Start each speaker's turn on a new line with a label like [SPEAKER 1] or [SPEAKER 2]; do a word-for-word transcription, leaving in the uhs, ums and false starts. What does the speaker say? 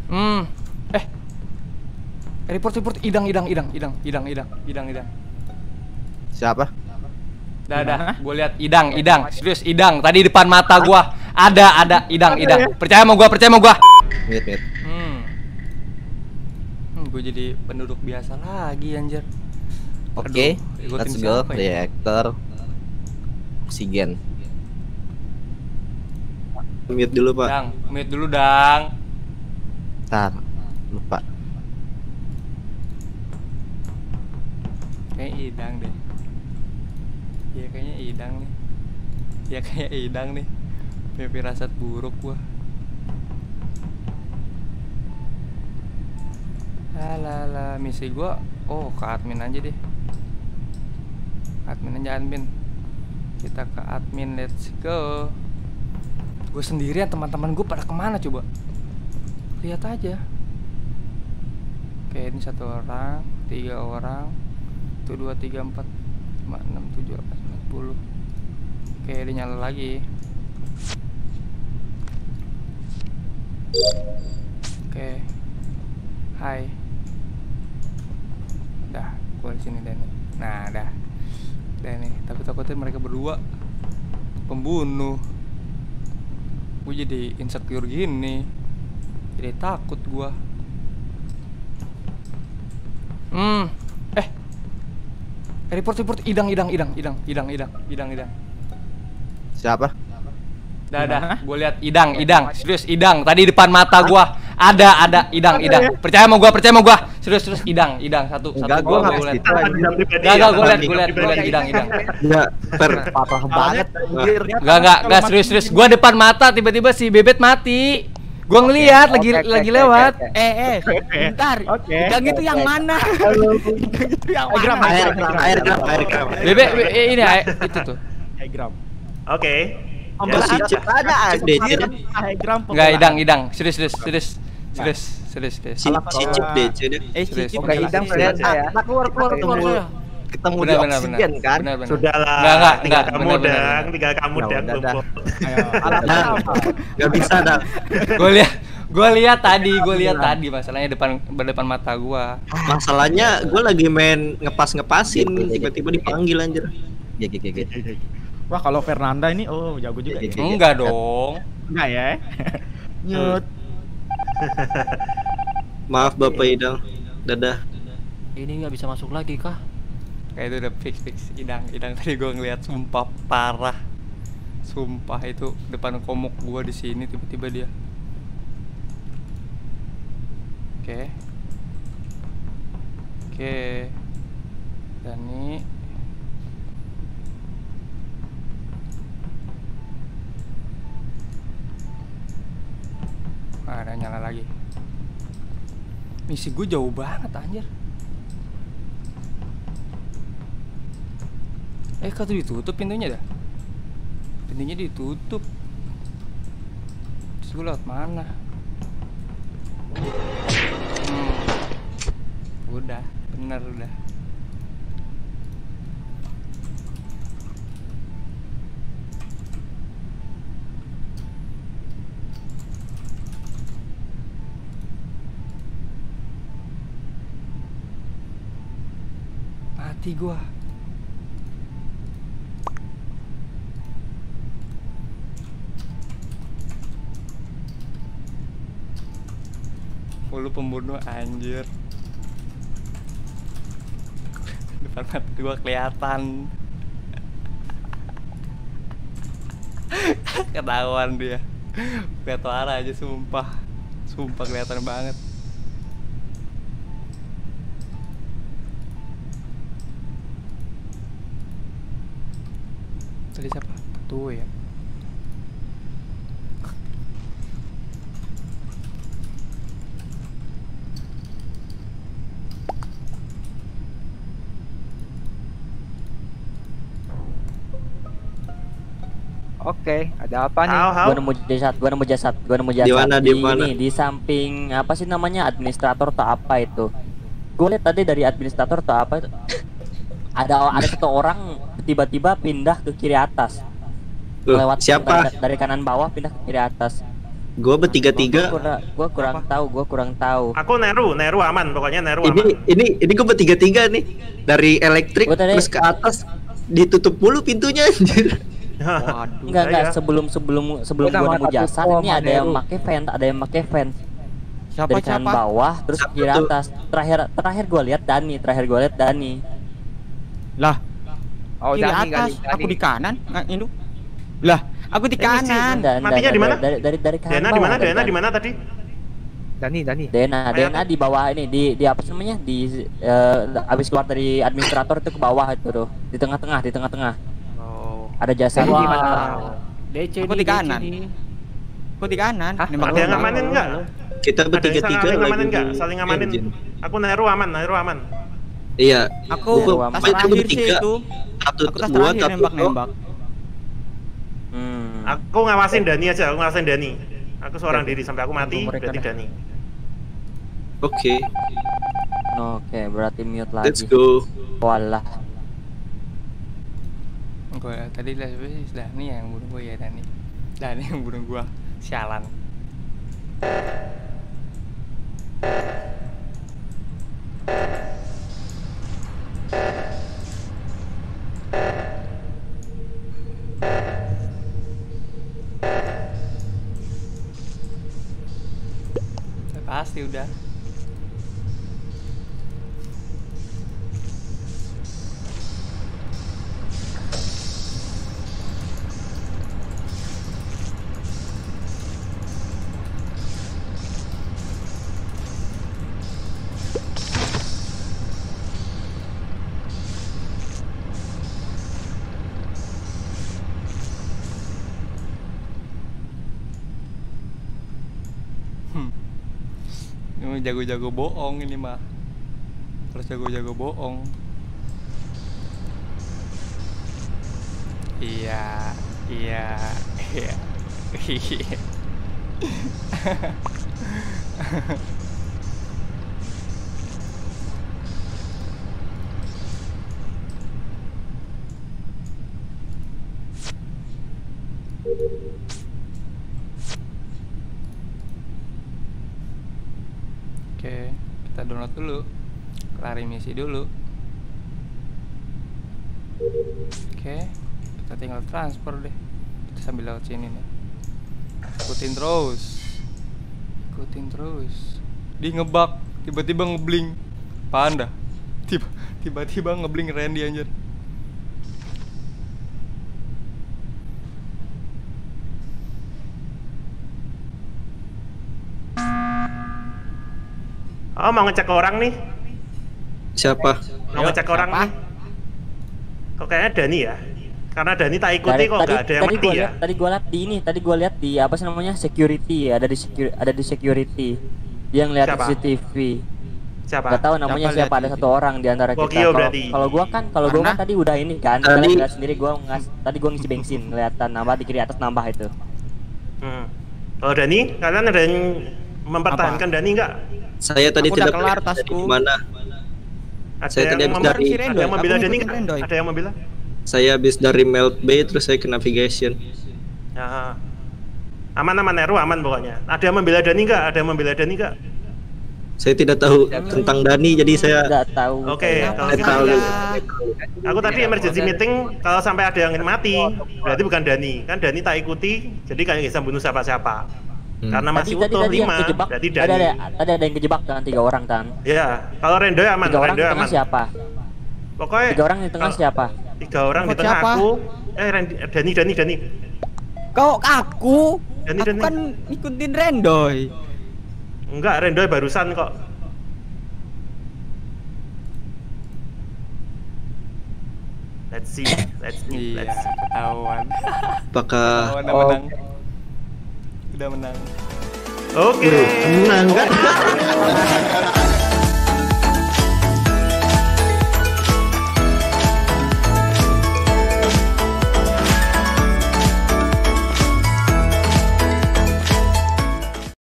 [SPEAKER 1] Hmm. Eh. Report report idang idang idang idang idang idang idang idang.
[SPEAKER 2] Siapa?
[SPEAKER 1] Dah dah, gue lihat idang idang serius idang tadi depan mata gua ada ada idang idang. Percaya sama gua, percaya sama gua.
[SPEAKER 2] Mit mit.
[SPEAKER 1] Hmm. hmm gue jadi penduduk biasa lagi anjir.
[SPEAKER 2] Oke, okay,
[SPEAKER 1] Aduh,
[SPEAKER 2] let's go.
[SPEAKER 1] ya?
[SPEAKER 2] Reaktor oksigen. Mute dulu pak.
[SPEAKER 1] Dang, mute dulu dang.
[SPEAKER 2] Ntar, lupa.
[SPEAKER 1] Kayaknya idang deh. Iya kayaknya idang nih. Iya kayaknya idang nih. Punya firasat buruk gua. Alah, misi gua. Oh, ke admin aja deh. Admin aja admin. Kita ke admin, let's go. Gue sendirian, teman-teman gue pada kemana coba? Lihat aja. Oke, ini satu orang, tiga orang, satu, dua, tiga, empat, lima, enam, tujuh, delapan, sembilan, sepuluh. Oke, dia nyala lagi. Oke, hai. Dah, gue di sini deh nih. Nah, dah, dah nih. Tapi takutnya mereka berdua pembunuh. Gue jadi insecure gini, jadi takut gue. Hmm, eh, report report idang idang idang idang idang idang idang idang.
[SPEAKER 2] Siapa?
[SPEAKER 1] Dah dah, gue lihat idang idang serius idang tadi depan mata gue ada ada idang idang. Percaya sama gue, percaya sama gue. Serius serius idang idang satu satu.
[SPEAKER 2] Enggak, gue nggak
[SPEAKER 1] lihat.
[SPEAKER 2] Enggak,
[SPEAKER 1] Enggak, gue lihat gue lihat gue lihat idang idang.
[SPEAKER 2] Enggak, parah banget.
[SPEAKER 1] Enggak enggak enggak serius serius. Gue depan mata tiba-tiba si Bebet mati. Gua ngelihat lagi okay, lagi okay, lewat.
[SPEAKER 3] Okay, okay. Eh eh, bentar. Okay, Idang okay, itu okay. yang mana? Idang itu yang mana?
[SPEAKER 2] Air gram, air gram, air gram.
[SPEAKER 1] Bebek ini itu tuh.
[SPEAKER 3] Air gram.
[SPEAKER 4] Oke.
[SPEAKER 2] Ambil si cek ada anjir.
[SPEAKER 3] Air gram.
[SPEAKER 1] Enggak idang idang. Serius serius serius. Serius serius serius.
[SPEAKER 2] Si cip D C deh.
[SPEAKER 3] Eh cip.
[SPEAKER 2] Oke, idang sudah ya.
[SPEAKER 1] Keluar keluar keluar.
[SPEAKER 2] Ketemu di oksigen kan?
[SPEAKER 4] Sudahlah.
[SPEAKER 1] Enggak enggak
[SPEAKER 4] tinggal
[SPEAKER 1] enggak.
[SPEAKER 4] kamu dang, tinggal kamu dang kumpul.
[SPEAKER 2] Enggak bisa dah.
[SPEAKER 1] Gue lihat, gue lihat tadi, gue lihat tadi masalahnya depan berdepan mata gue.
[SPEAKER 2] Masalahnya gue lagi main ngepas ngepasin, tiba-tiba dipanggil anjir. Ya ya ya.
[SPEAKER 3] Wah kalau Fernanda ini, oh jago juga. Ya.
[SPEAKER 1] Enggak dong.
[SPEAKER 3] Enggak ya? Nyut.
[SPEAKER 2] Maaf Bapak Idang, dadah.
[SPEAKER 5] Ini nggak bisa masuk lagi kah?
[SPEAKER 1] Kayak itu udah fix fix idang idang tadi gue ngeliat sumpah parah. Sumpah itu depan komuk gua di sini tiba-tiba dia. Oke. Oke. Dani. Ah, ada nyala lagi. Misi gue jauh banget anjir. Eh, kau tuh ditutup pintunya dah. Pintunya ditutup. Terus gue lewat mana? Hmm. Udah, bener udah. Mati gua. Lu pembunuh anjir. Depan mata gua kelihatan. Ketahuan dia. Lihat arah aja sumpah. Sumpah kelihatan banget. Tadi siapa? Tuh ya.
[SPEAKER 6] Oke, ada apa nih?
[SPEAKER 5] Gua nemu jasad, gua nemu jasad, gua nemu jasad.
[SPEAKER 2] Di mana,
[SPEAKER 5] di,
[SPEAKER 2] di mana?
[SPEAKER 5] Ini di samping apa sih namanya administrator atau apa itu? Gue lihat tadi dari administrator atau apa itu. Ada ada satu orang tiba-tiba pindah ke kiri atas.
[SPEAKER 2] Loh,
[SPEAKER 5] Lewat
[SPEAKER 2] siapa?
[SPEAKER 5] Dari, dari kanan bawah pindah ke kiri atas.
[SPEAKER 2] Gua bertiga-tiga.
[SPEAKER 5] Gua, kurang, gua kurang tahu, gua kurang tahu.
[SPEAKER 4] Aku Neru, Neru aman, pokoknya Neru aman.
[SPEAKER 2] Ini ini ini gua bertiga-tiga nih. Dari elektrik
[SPEAKER 5] Gua tadi-
[SPEAKER 2] terus ke atas ditutup mulu pintunya anjir.
[SPEAKER 6] Waduh.
[SPEAKER 5] Enggak enggak
[SPEAKER 4] Saya-
[SPEAKER 5] sebelum sebelum sebelum
[SPEAKER 6] Gua
[SPEAKER 5] gua
[SPEAKER 6] sama
[SPEAKER 5] nemu
[SPEAKER 6] satu
[SPEAKER 5] jasad
[SPEAKER 6] sama
[SPEAKER 5] ini ada yang
[SPEAKER 6] Heru.
[SPEAKER 5] pakai vent, ada yang pakai vent
[SPEAKER 6] Siapa
[SPEAKER 5] dari kanan
[SPEAKER 6] siapa?
[SPEAKER 5] bawah terus
[SPEAKER 2] Siapa
[SPEAKER 5] kiri
[SPEAKER 2] tuh?
[SPEAKER 5] atas. Terakhir terakhir gua lihat Dani, terakhir gua lihat Dani.
[SPEAKER 6] Lah. Oh,
[SPEAKER 3] Kiri
[SPEAKER 6] Dani
[SPEAKER 3] atas,
[SPEAKER 6] kali.
[SPEAKER 3] aku di kanan. Nggak, itu. Lah, aku di
[SPEAKER 4] Ini sih,
[SPEAKER 3] kanan.
[SPEAKER 5] Dan,
[SPEAKER 4] Matinya
[SPEAKER 5] dan-
[SPEAKER 4] di mana?
[SPEAKER 5] Dari dari dari kanan
[SPEAKER 4] Dena di
[SPEAKER 5] bawah,
[SPEAKER 4] mana?
[SPEAKER 5] dari
[SPEAKER 4] Dena di
[SPEAKER 5] kanan.
[SPEAKER 4] mana tadi?
[SPEAKER 6] Dani, Dani.
[SPEAKER 5] Dena,
[SPEAKER 4] Kayak
[SPEAKER 5] Dena
[SPEAKER 4] apa?
[SPEAKER 5] di bawah ini di di apa sih namanya? Di eh, abis keluar dari administrator itu ke bawah itu tuh. Di tengah-tengah, di tengah-tengah.
[SPEAKER 4] Oh.
[SPEAKER 5] Ada jasad.
[SPEAKER 6] Dani di mana?
[SPEAKER 1] D C
[SPEAKER 3] Aku
[SPEAKER 1] nih,
[SPEAKER 3] di kanan.
[SPEAKER 1] D C nih.
[SPEAKER 3] Aku di kanan.
[SPEAKER 1] Hah?
[SPEAKER 3] Nembak
[SPEAKER 4] Ada yang
[SPEAKER 3] bola.
[SPEAKER 4] ngamanin nggak?
[SPEAKER 2] Kita
[SPEAKER 4] Ada yang
[SPEAKER 2] bertiga-tiga
[SPEAKER 4] saling ngamanin
[SPEAKER 2] lagi
[SPEAKER 4] nggak?
[SPEAKER 2] di
[SPEAKER 4] Saling ngamanin.
[SPEAKER 2] engine.
[SPEAKER 4] Aku Neru aman, Neru aman.
[SPEAKER 2] Iya.
[SPEAKER 3] Aku
[SPEAKER 2] Gua-
[SPEAKER 3] tas
[SPEAKER 2] kita
[SPEAKER 3] terakhir sih
[SPEAKER 2] bertiga.
[SPEAKER 3] itu.
[SPEAKER 2] Satu
[SPEAKER 3] Aku tas
[SPEAKER 2] gua
[SPEAKER 3] terakhir
[SPEAKER 2] satu
[SPEAKER 3] nembak-nembak.
[SPEAKER 5] Hmm.
[SPEAKER 4] Aku ngawasin Dani aja, aku ngawasin Dani. Aku seorang diri sampai aku mati,
[SPEAKER 3] Tunggu mereka
[SPEAKER 4] berarti
[SPEAKER 3] dah.
[SPEAKER 4] Dani.
[SPEAKER 2] Oke,
[SPEAKER 5] Oke, berarti mute
[SPEAKER 2] let's
[SPEAKER 5] lagi.
[SPEAKER 2] go.
[SPEAKER 5] Walah.
[SPEAKER 1] Gue tadi lah sebenarnya Dani yang bunuh gue ya Dani. Dani yang bunuh gue. Sialan. Ya, pasti udah. Hmm. Ini jago-jago bohong ini mah. Harus jago-jago bohong. Iya, iya, iya, iya. Oke, kita download dulu. Kelarin misi dulu. Oke, kita tinggal transfer deh. Kita sambil lewat sini nih. Ikutin terus. Ikutin terus. Di ngebug, tiba-tiba ngebling. Apaan dah? Tiba tiba-tiba ngebling Randy anjir.
[SPEAKER 4] Oh, mau ngecek orang nih?
[SPEAKER 2] Siapa?
[SPEAKER 4] Mau
[SPEAKER 1] Ayo,
[SPEAKER 4] ngecek orang
[SPEAKER 3] siapa?
[SPEAKER 4] nih? Kok kayaknya Dani ya? Karena Dani tak ikuti
[SPEAKER 5] Dari,
[SPEAKER 4] kok
[SPEAKER 5] tadi,
[SPEAKER 4] nggak ada yang
[SPEAKER 5] tadi
[SPEAKER 4] mati
[SPEAKER 5] gua
[SPEAKER 4] ya?
[SPEAKER 5] lihat, tadi gua lihat di ini, tadi gua lihat di apa sih namanya security, ada di security, ada di security. Dia ngeliat
[SPEAKER 4] Siapa?
[SPEAKER 5] C C T V.
[SPEAKER 4] Siapa?
[SPEAKER 5] Gak tahu namanya
[SPEAKER 3] Siapa
[SPEAKER 5] siapa,
[SPEAKER 3] lihat
[SPEAKER 5] ada
[SPEAKER 3] di
[SPEAKER 5] satu orang di antara
[SPEAKER 4] Bokio
[SPEAKER 5] kita. Kalau
[SPEAKER 4] berarti.
[SPEAKER 5] kalau gua kan, kalau gua kan
[SPEAKER 3] Karena-
[SPEAKER 5] tadi udah ini kan,
[SPEAKER 2] Tadi-
[SPEAKER 5] kalian lihat sendiri gua ngas, tadi gua ngisi bensin, kelihatan nambah di kiri atas nambah itu.
[SPEAKER 4] Hmm. Kalau Dani, kalian ada yang mempertahankan Dani nggak?
[SPEAKER 2] Saya tadi
[SPEAKER 3] Aku udah
[SPEAKER 2] tidak
[SPEAKER 3] kelar
[SPEAKER 2] melihat
[SPEAKER 3] tasku.
[SPEAKER 2] di mana.
[SPEAKER 4] Ada
[SPEAKER 2] Saya
[SPEAKER 4] yang
[SPEAKER 2] tadi habis
[SPEAKER 4] mem-
[SPEAKER 2] dari-
[SPEAKER 3] Si
[SPEAKER 4] ada
[SPEAKER 3] Rendoy,
[SPEAKER 4] yang membela
[SPEAKER 3] aku
[SPEAKER 4] Dani
[SPEAKER 3] ngikutin
[SPEAKER 4] nggak?
[SPEAKER 3] Rendoy.
[SPEAKER 4] Ada yang membela?
[SPEAKER 2] Saya habis dari Melt Bay terus saya ke navigation.
[SPEAKER 4] Ya. Aman aman Neru aman pokoknya. Ada yang membela Dani nggak? Ada yang membela Dani nggak?
[SPEAKER 2] Saya tidak tahu tentang Dani jadi saya
[SPEAKER 5] Nggak tahu.
[SPEAKER 4] Oke,
[SPEAKER 5] saya.
[SPEAKER 4] kalau
[SPEAKER 2] saya
[SPEAKER 4] gitu
[SPEAKER 2] tahu.
[SPEAKER 4] Aku tadi emergency meeting, kalau sampai ada yang mati, berarti bukan Dani. Kan Dani tak ikuti, jadi kayak bisa bunuh siapa-siapa.
[SPEAKER 2] Hmm.
[SPEAKER 4] Karena
[SPEAKER 5] Tadi,
[SPEAKER 4] masih
[SPEAKER 5] tadi,
[SPEAKER 4] utuh
[SPEAKER 5] tadi yang
[SPEAKER 4] lima,
[SPEAKER 5] kejebak,
[SPEAKER 4] berarti
[SPEAKER 5] tadi ada,
[SPEAKER 4] Dani.
[SPEAKER 5] tadi ada yang kejebak kan tiga orang kan.
[SPEAKER 4] Ya, kalau Rendoy aman,
[SPEAKER 5] Tiga orang di
[SPEAKER 4] Rendoy
[SPEAKER 5] tengah
[SPEAKER 4] aman.
[SPEAKER 5] siapa?
[SPEAKER 4] Pokoknya
[SPEAKER 5] Tiga orang di tengah
[SPEAKER 4] kalau-
[SPEAKER 5] siapa?
[SPEAKER 4] Tiga orang di
[SPEAKER 3] Kok
[SPEAKER 4] tengah
[SPEAKER 3] siapa?
[SPEAKER 4] aku. Eh, Randy, eh, Dani, Dani, Dani.
[SPEAKER 3] Kau aku?
[SPEAKER 4] Dani,
[SPEAKER 3] Aku
[SPEAKER 4] Dani.
[SPEAKER 3] kan ikutin Rendoy.
[SPEAKER 4] Enggak, Rendoy barusan kok. Let's see, let's see,
[SPEAKER 1] Iya,
[SPEAKER 4] let's see.
[SPEAKER 1] ketahuan.
[SPEAKER 2] apakah
[SPEAKER 1] Ketahuan udah
[SPEAKER 6] Oh.
[SPEAKER 1] menang. Udah menang.
[SPEAKER 4] Oke.
[SPEAKER 2] menang kan?